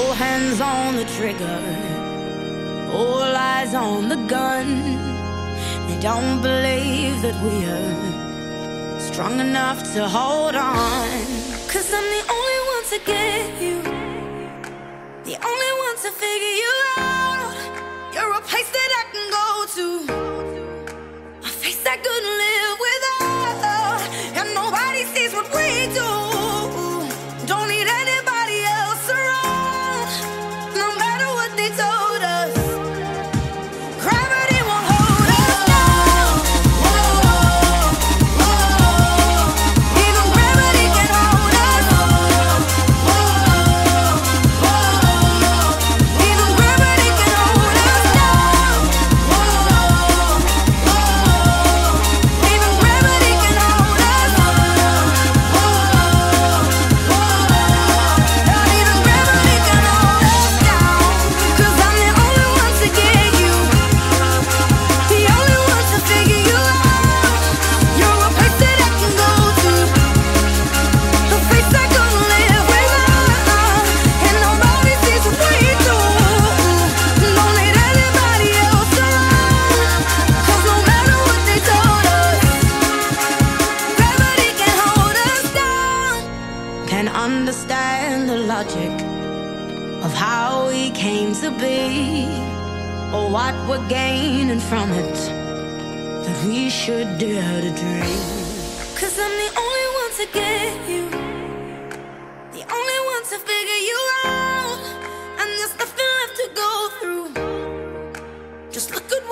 All hands on the trigger, all eyes on the gun. They don't believe that we're strong enough to hold on. 'Cause I'm the only one to get you, the only one to figure you out. You're a place that I can go to, a face I couldn't live without. And nobody sees what we do. Don't need anybody else around. No matter what they told us, gravity won't hold us down. Even gravity can hold us. Even gravity can hold us down. Even gravity can hold us. Even gravity can hold us down. 'Cause I'm the only one to get you, the only one to figure you out. You're a place that I can go to, a place I couldn't live without. And nobody sees what we do. Don't need anybody else around. 'Cause no matter what they told us, gravity can hold us down. Can understand the logic of how we came to be, or what we're gaining from it, that we should dare to dream. 'Cause I'm the only one to get you, the only one to figure you out. And there's nothing left to go through. Just look at